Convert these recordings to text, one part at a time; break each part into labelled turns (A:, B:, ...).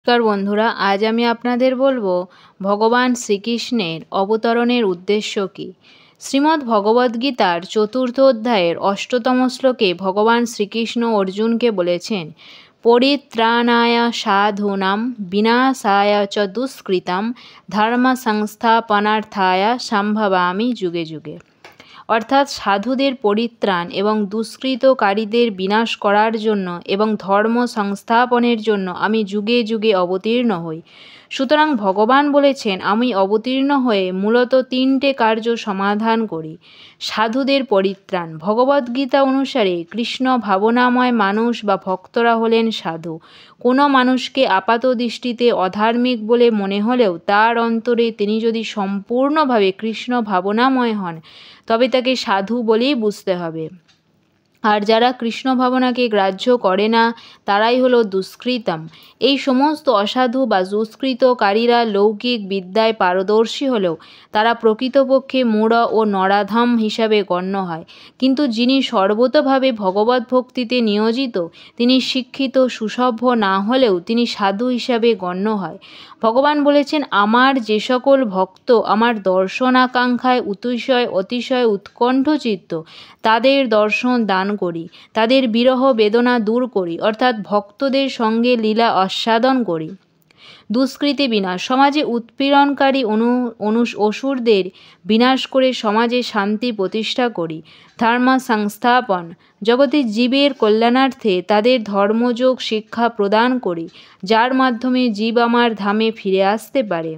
A: নমস্কার বন্ধুরা, আজ আমি আপনাদের বলবো ভগবান শ্রীকৃষ্ণের অবতরণের উদ্দেশ্য কী। শ্রীমদ্ ভগবদ্গীতার ৪র্থ অধ্যায়ের ৮তম শ্লোকে ভগবান শ্রীকৃষ্ণ অর্জুনকে বলেছেন, পরিত্রাণায় সাধূনাং বিনাশায় চ দুষ্কৃতাং ধর্ম সংস্থাপনার্থায় সম্ভবামি যুগে যুগে। অর্থাৎ সাধুদের পরিত্রাণ এবং দুষ্কৃতকারীদের বিনাশ করার জন্য এবং ধর্ম সংস্থাপনের জন্য আমি যুগে যুগে অবতীর্ণ হই। সুতরাং ভগবান বলেছেন, আমি অবতীর্ণ হয়ে মূলত 3টে কার্য সমাধান করি। সাধুদের পরিত্রাণ। ভগবদ্গীতা অনুসারে কৃষ্ণ ভাবনাময় মানুষ বা ভক্তরা হলেন সাধু। কোনো মানুষকে আপাত দৃষ্টিতে অধার্মিক বলে মনে হলেও তার অন্তরে তিনি যদি সম্পূর্ণভাবে কৃষ্ণ ভাবনাময় হন, তবে তাকে সাধু বলেই বুঝতে হবে। আর যারা কৃষ্ণ ভাবনাকে গ্রাহ্য করে না, তারাই হলো দুষ্কৃতম। এই সমস্ত অসাধু বা দুষ্কৃতকারীরা লৌকিক বিদ্যায় পারদর্শী হলেও তারা প্রকৃতপক্ষে মূঢ় ও নরাধম হিসাবে গণ্য হয়। কিন্তু যিনি সর্বতোভাবে ভগবত ভক্তিতে নিয়োজিত, তিনি শিক্ষিত সুসভ্য না হলেও তিনি সাধু হিসাবে গণ্য হয়। ভগবান বলেছেন, আমার যে সকল ভক্ত আমার দর্শনাকাঙ্ক্ষায় অতিশয় উৎকণ্ঠচিত্ত, তাদের দর্শন দান করি, তাদের বিরহ বেদনা দূর করি, অর্থাৎ ভক্তদের সঙ্গে লীলা আস্বাদন করি। দুষ্কৃতি বিনাশ। সমাজে উৎপীড়নকারী অসুরদের বিনাশ করে সমাজে শান্তি প্রতিষ্ঠা করি। ধর্ম সংস্থাপন। জগতের জীবের কল্যাণার্থে তাদের ধর্মযোগ শিক্ষা প্রদান করি, যার মাধ্যমে জীব আমার ধামে ফিরে আসতে পারে।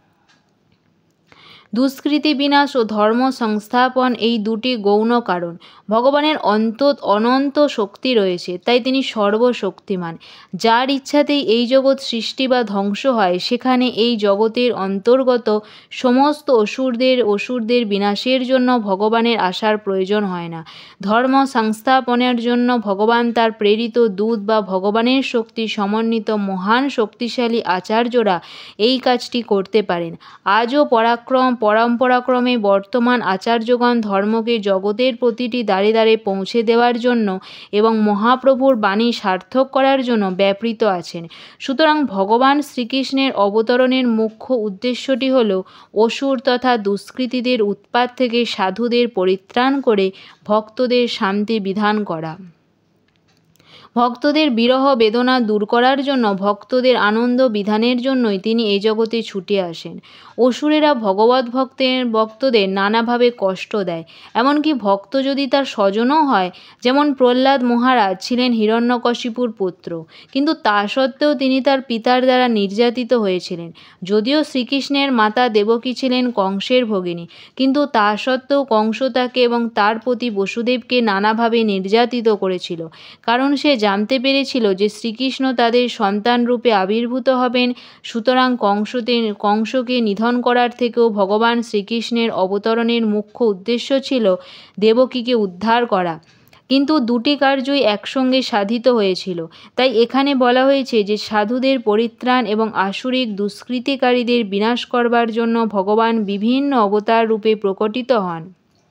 A: দুষ্কৃতি বিনাশ ও ধর্ম সংস্থাপন এই দুটি গৌণ কারণ। ভগবানের অনন্ত শক্তি রয়েছে, তাই তিনি সর্বশক্তিমান। যার ইচ্ছাতেই এই জগৎ সৃষ্টি বা ধ্বংস হয়, সেখানে এই জগতের অন্তর্গত সমস্ত অসুরদের বিনাশের জন্য ভগবানের আসার প্রয়োজন হয় না। ধর্ম সংস্থাপনের জন্য ভগবান তার প্রেরিত দূত বা ভগবানের শক্তি সমন্বিত মহান শক্তিশালী আচার্যরা এই কাজটি করতে পারেন। আজও পরম্পরাক্রমে বর্তমান আচার্যগণ ধর্মকে জগতের প্রতিটি দ্বারে দ্বারে পৌঁছে দেওয়ার জন্য এবং মহাপ্রভুর বাণী সার্থক করার জন্য ব্যাপৃত আছেন। সুতরাং ভগবান শ্রীকৃষ্ণের অবতরণের মুখ্য উদ্দেশ্যটি হল অসুর তথা দুষ্কৃতীদের উৎপাত থেকে সাধুদের পরিত্রাণ করে ভক্তদের শান্তি বিধান করা। ভক্তদের বিরহ বেদনা দূর করার জন্য, ভক্তদের আনন্দ বিধানের জন্যই তিনি এ জগতে ছুটে আসেন। অসুরেরা ভক্তদের নানাভাবে কষ্ট দেয়, এমনকি ভক্ত যদি তার স্বজনও হয়। যেমন প্রহ্লাদ মহারাজ ছিলেন হিরণ্যকশিপুর পুত্র, কিন্তু তা সত্ত্বেও তিনি তার পিতার দ্বারা নির্যাতিত হয়েছিলেন। যদিও শ্রীকৃষ্ণের মাতা দেবকী ছিলেন কংসের ভগিনী, কিন্তু তা সত্ত্বেও কংস তাকে এবং তার প্রতি বসুদেবকে নানাভাবে নির্যাতিত করেছিল, কারণ সে জানতে পেরেছিল যে শ্রীকৃষ্ণ তাদের সন্তানরূপে আবির্ভূত হবেন। সুতরাং কংসকে নিধন করার থেকেও ভগবান শ্রীকৃষ্ণের অবতরণের মুখ্য উদ্দেশ্য ছিল দেবকীকে উদ্ধার করা। কিন্তু দুটি কার্যই একসঙ্গে সাধিত হয়েছিল। তাই এখানে বলা হয়েছে যে সাধুদের পরিত্রাণ এবং আসুরিক দুষ্কৃতিকারীদের বিনাশ করবার জন্য ভগবান বিভিন্ন অবতার রূপে প্রকটিত হন।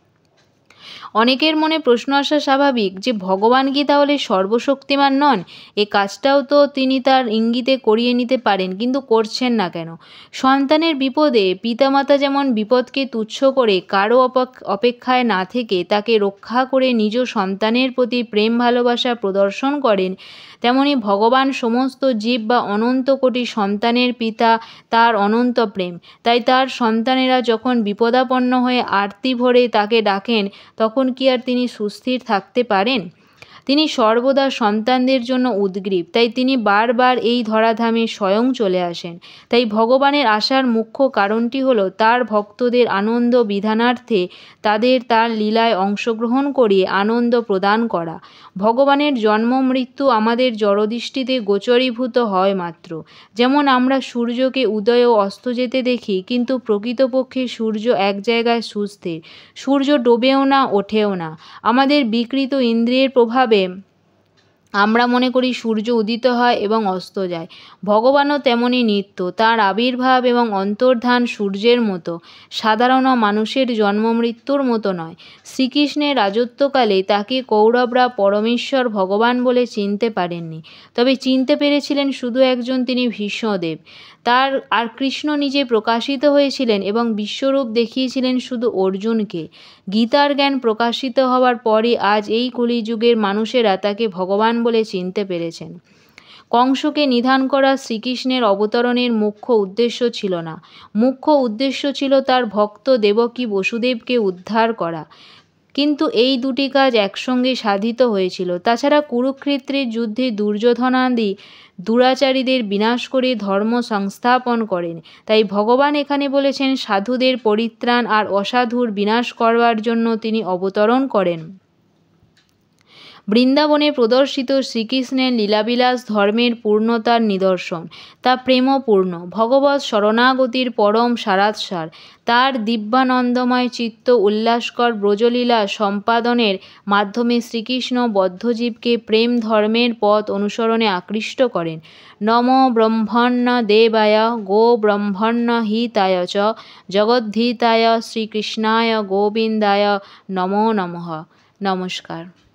A: অনেকের মনে প্রশ্ন আসা স্বাভাবিক যে ভগবান কি তাহলে সর্বশক্তিমান নন? এ কাজটাও তো তিনি তার ইঙ্গিতে করিয়ে নিতে পারেন, কিন্তু করছেন না কেন? সন্তানের বিপদে পিতামাতা যেমন বিপদকে তুচ্ছ করে কারো অপেক্ষায় না থেকে তাকে রক্ষা করে নিজ সন্তানের প্রতি প্রেম ভালোবাসা প্রদর্শন করেন, তেমনি ভগবান সমস্ত জীব বা অনন্ত কোটি সন্তানের পিতা, তার অনন্ত প্রেম। তাই তার সন্তানেরা যখন বিপদাপন্ন হয়ে আর্তি ভরে তাকে ডাকেন, তখন কি আর তিনি সুস্থির থাকতে পারেন? তিনি সর্বদা সন্তানদের জন্য উদগ্রীব, তাই তিনি বারবার এই ধরাধামে স্বয়ং চলে আসেন। তাই ভগবানের আসার মুখ্য কারণটি হল তার ভক্তদের আনন্দ বিধানার্থে তার লীলায় অংশগ্রহণ করিয়ে আনন্দ প্রদান করা। ভগবানের জন্ম মৃত্যু আমাদের জড়দৃষ্টিতে গোচরীভূত হয় মাত্র। যেমন আমরা সূর্যকে উদয় ও অস্ত যেতে দেখি, কিন্তু প্রকৃতপক্ষে সূর্য এক জায়গায় সুস্থির। সূর্য ডোবেও না, ওঠেও না। আমাদের বিকৃত ইন্দ্রিয়ের প্রভাবে আমরা মনে করি সূর্য উদিত হয় এবং অস্ত যায়, ভগবানও তেমনই নিত্য। তাঁর আবির্ভাব এবং অন্তর্ধান সূর্যের মতো, সাধারণ মানুষের জন্ম মৃত্যুর মতো নয়। শ্রীকৃষ্ণের রাজত্বকালে তাকে কৌরবরা পরমেশ্বর ভগবান বলে চিনতে পারেননি, তবে চিনতে পেরেছিলেন শুধু একজন, তিনি ভীষ্মদেব। আর কৃষ্ণ নিজে প্রকাশিত হয়েছিলেন এবং বিশ্বরূপ দেখিয়েছিলেন শুধু অর্জুনকে। গীতার জ্ঞান প্রকাশিত হওয়ার পরই আজ এই কলিযুগের মানুষেরা তাকে ভগবান বলে চিনতে পেরেছেন। কংসকে নিধন করা শ্রীকৃষ্ণের অবতরণের মুখ্য উদ্দেশ্য ছিল না। মুখ্য উদ্দেশ্য ছিল তার ভক্ত দেবকী বসুদেবকে উদ্ধার করা। কিন্তু এই দুটি কাজ একসঙ্গে সাধিত হয়েছিল। তাছাড়া কুরুক্ষেত্রের যুদ্ধে দুর্যোধনাদি দুরাচারীদের বিনাশ করে ধর্ম সংস্থাপন করেন। তাই ভগবান এখানে বলেছেন সাধুদের পরিত্রাণ আর অসাধুর বিনাশ করবার জন্য তিনি অবতরণ করেন। বৃন্দাবনে প্রদর্শিত শ্রীকৃষ্ণের লীলাবিলাস ধর্মের পূর্ণতার নিদর্শন। তা প্রেমপূর্ণ, ভগবৎ শরণাগতির পরম সারাৎসার। তার দিব্যানন্দময় চিত্ত উল্লাসকর ব্রজলীলা সম্পাদনের মাধ্যমে শ্রীকৃষ্ণ বদ্ধজীবকে প্রেম ধর্মের পথ অনুসরণে আকৃষ্ট করেন। নমো ব্রহ্মণ্য দেবায় গো ব্রহ্মণ্য হিতায় চ জগদ্ধিতায় শ্রীকৃষ্ণায় গোবিন্দায় নমো নমঃ। নমস্কার।